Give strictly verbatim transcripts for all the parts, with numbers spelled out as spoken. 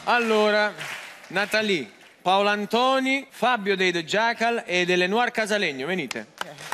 Allora, Natalie, Paolo Antoni, Fabio dei The Jackal ed Elenoir Casalegno, venite.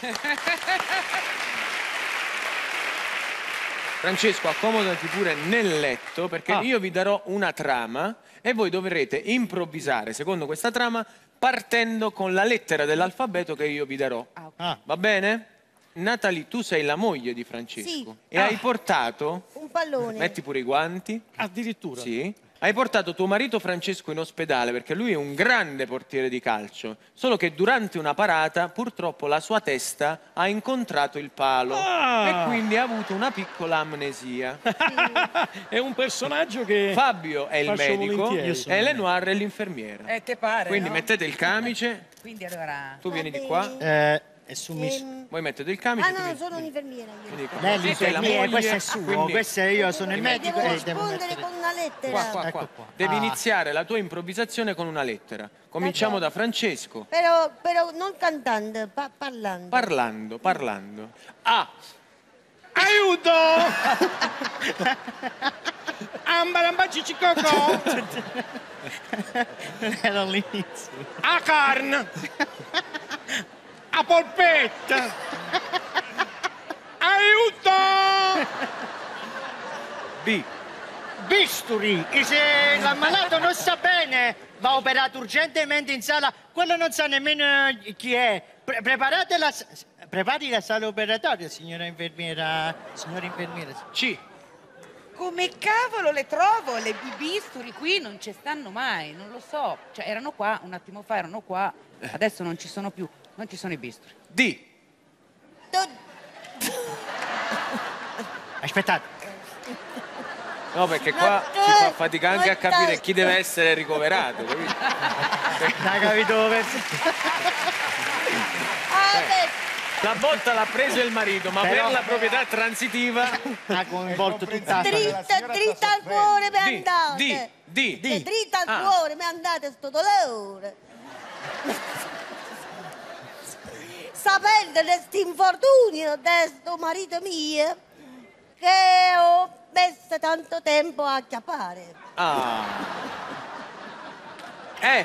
Francesco, accomodati pure nel letto, perché ah. io vi darò una trama e voi dovrete improvvisare, secondo questa trama, partendo con la lettera dell'alfabeto che io vi darò. Ah. Va bene? Natalie, tu sei la moglie di Francesco. Sì. E ah. hai portato... un pallone. Metti pure i guanti. Addirittura? Sì. Hai portato tuo marito Francesco in ospedale perché lui è un grande portiere di calcio, solo che durante una parata purtroppo la sua testa ha incontrato il palo ah. e quindi ha avuto una piccola amnesia. Sì. È un personaggio che Fabio è il medico e Elenoir è l'infermiera. Eh, te pare, Quindi no? mettete il camice. Quindi allora... Tu vieni di qua. Eh... E su ehm... Voi mettete il camice. Ah no, no sono un'infermiera. Lei l'infermiera, questo è suo, quindi... questo è io sono il medico. Devo e rispondere devo mettere... con una lettera. Qua, qua, ecco qua. qua. Devi ah. iniziare la tua improvvisazione con una lettera. Cominciamo da Francesco. Però, però non cantando, pa parlando. Parlando, parlando. A. Aiuto! Ambarambacicicocco! Era l'inizio. A carne! A polpetta! Aiuto! B. Bisturi! E se l'ammalato non sta bene, va operato urgentemente in sala. Quello non sa nemmeno chi è. Pre preparate la... Prepari la sala operatoria, signora infermiera. Signora infermiera. C. Come cavolo le trovo? Le bisturi qui non ci stanno mai, non lo so. Cioè, erano qua, un attimo fa erano qua, adesso non ci sono più. Non ci sono i bisturi. D. Aspettate. No, perché qua ci fa fatica anche a capire chi deve essere ricoverato, capito? Hai capito dove? La botta l'ha preso il marito, ma però, per la proprietà transitiva ha coinvolto tutta la dritta, dritta al cuore mi andate. Di, di, di. Dritta al ah. cuore mi andate sto dolore. Sapendo di questo infortunio di questo marito mio che ho messo tanto tempo a chiappare. Ah. Eh.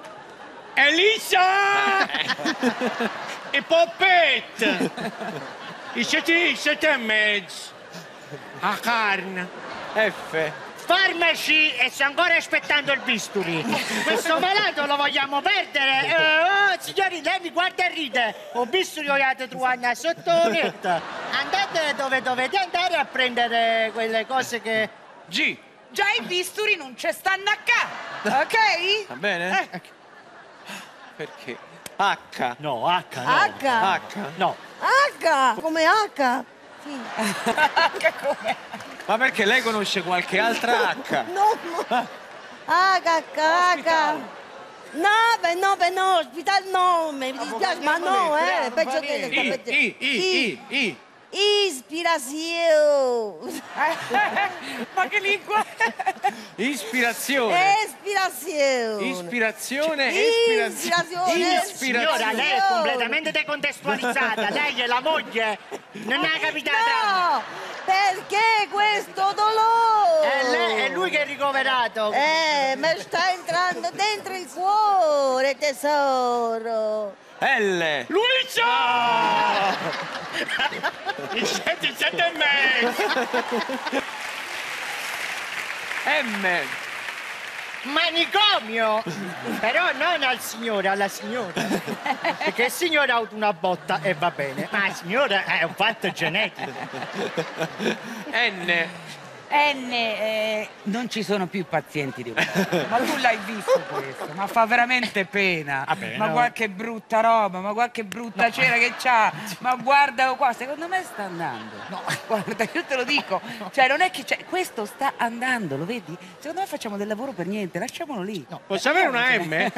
Elisa! E poppetta! I sette, sette e mezzo. A carne. F. Farmaci e sto ancora aspettando il bisturi. Questo malato lo vogliamo perdere. Eh, oh, signori, lei mi guarda e ride. Ho bisturi lo avete trovato sotto il letto. Andate dove dovete andare a prendere quelle cose che... G. Già i bisturi non ci stanno a ca, ok? Va bene? Eh. Perché? H. No, H no. H. H. No. H. Come H? Sì. H come? Ma perché lei conosce qualche altra H? No, no. H, H, H. No, beh, no, beh, no, ospita il nome. Mi dispiace, ma no, eh. Peggio che le I, I, I, I, I. Ispirazione. Ma che lingua? Ispirazione. Ispirazione. Ispirazione. Ispirazione. Signora, lei è completamente decontestualizzata. Lei è la moglie. Non ha capito? No, perché questo dolore? È, lei, è lui che è ricoverato. Eh, mi sta entrando dentro il cuore, tesoro. L. Luisa! Oh! Il sette, il sette e mezzo! M. Manicomio! Però non al signore, alla signora. Perché il signore ha avuto una botta e va bene, ma la signora è un fatto genetico. N. N, eh, non ci sono più pazienti di questo. Ma tu l'hai visto questo? Ma fa veramente pena. Vabbè, ma no. guarda che brutta roba, ma guarda che brutta no. cera che c'ha. Ma guarda qua, secondo me sta andando. No, guarda, io te lo dico. Cioè, non è che c'è, questo sta andando, lo vedi? Secondo me facciamo del lavoro per niente, lasciamolo lì. No, posso avere una M?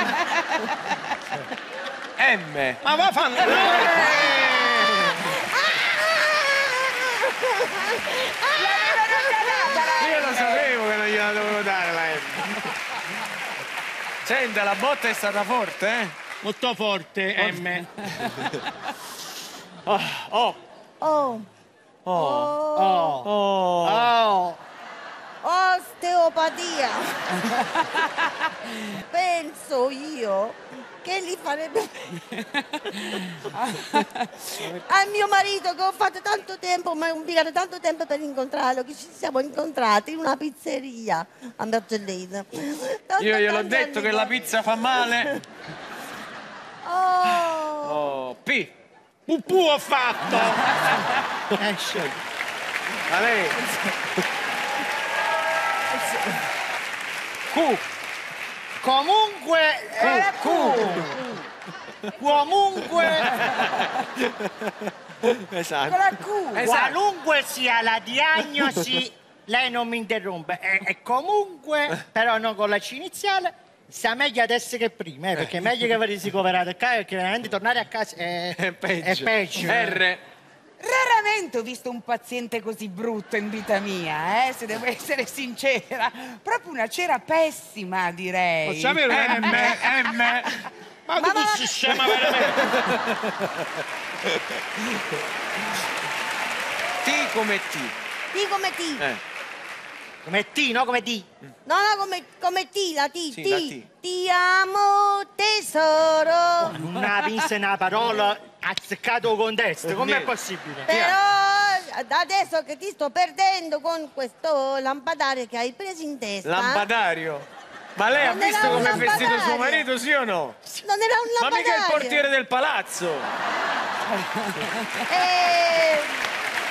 M. Ma va fanno. Io lo sapevo che non gliela dovevo dare la M. Senta, la botta è stata forte, eh? Molto forte, M. Oh. Oh. Oh. Oh. Oh. Oh. Oh. Osteopatia. tia. Penso io che gli farebbe al mio marito, che ho fatto tanto tempo, ma ho impiegato tanto tempo per incontrarlo, che ci siamo incontrati in una pizzeria a Mergellina. Io gliel'ho detto che la pizza fa male. Oh. Oh, P. Pupù ho fatto! Eh, scegli. A lei. Q. Comunque... Eh, Q. Comunque... Esatto. Con la Q. Esatto. Qualunque sia la diagnosi, lei non mi interrompe. E, e comunque, però non con la C iniziale, sta meglio adesso che prima, eh, perché è meglio che avete ricoverato a casa, perché veramente tornare a casa è, È peggio. È peggio. R. Raramente ho visto un paziente così brutto in vita mia, eh, se devo essere sincera. Proprio una cera pessima, direi. Posso avere un M? M? Ma tu sei scema veramente. T come T. T come T. Eh. Come T, no come D. No, no, come, come T, la T. Sì, T. la T. Ti amo, tesoro. Una pinza e una parola azzeccato con destra, com'è Niente. possibile? Però adesso che ti sto perdendo con questo lampadario che hai preso in testa. Lampadario. Ma lei ha Non era visto un come è vestito suo lampadario. marito, sì o no? Non era un Ma lampadario. mica il portiere del palazzo. Eh,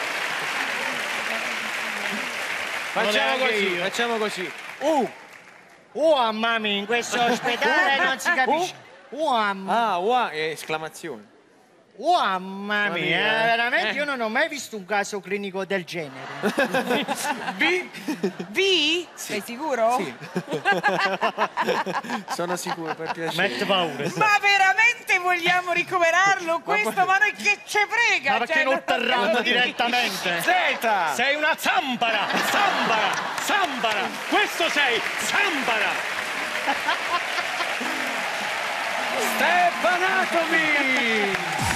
Facciamo neanche così, io. facciamo così. U. Oh, mamma mia, in questo ospedale non si capisce. Oh, mamma, Ah, ua, esclamazione. oh, mamma Mamma mia, mia, eh, eh. veramente Eh. io non ho mai visto un caso clinico del genere. B. V? Sei sicuro? Sì. Sono sicuro, per piacere. Mette paura. Ma veramente vogliamo ricoverarlo questo? Ma noi che ci frega? Ma perché Cioè, non non- terrando direttamente? Z. Sei una zambara, zambara, zambara. Questo sei, zambara. Step Anatomy.